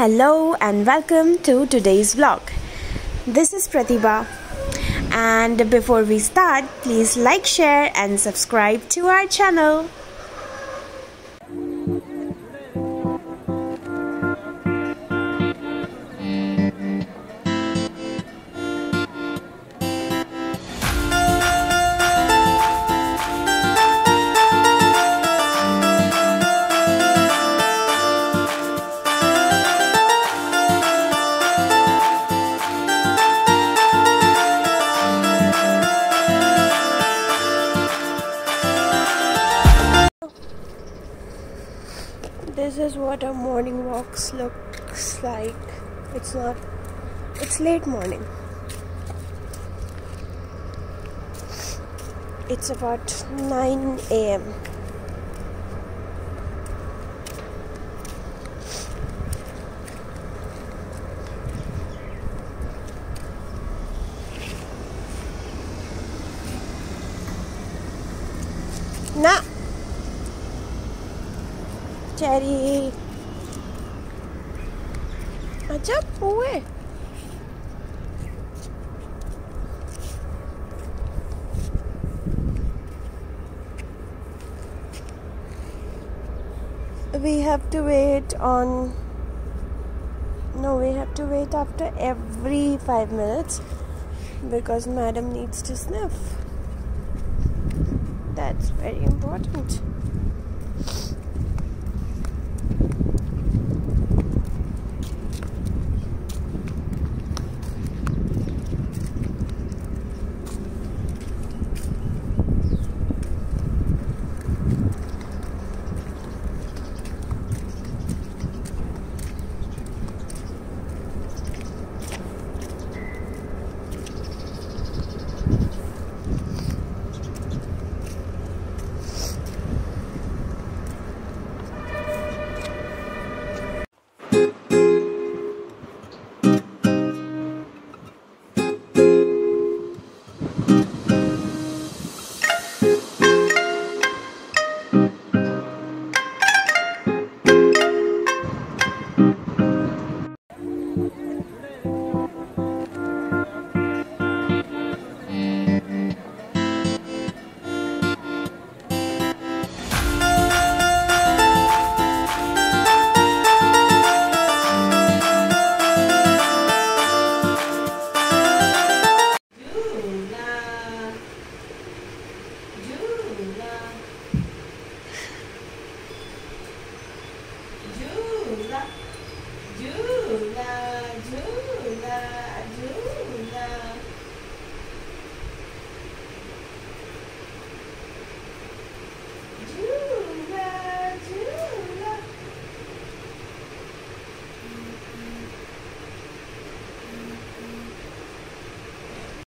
Hello and welcome to today's vlog. This is Pratibha, and before we start, please like, share and subscribe to our channel. This is what our morning walks looks like. It's late morning. It's about 9 a.m. Nah. Cherry. Acha pue. We have to wait after every 5 minutes because madam needs to sniff. That's very important.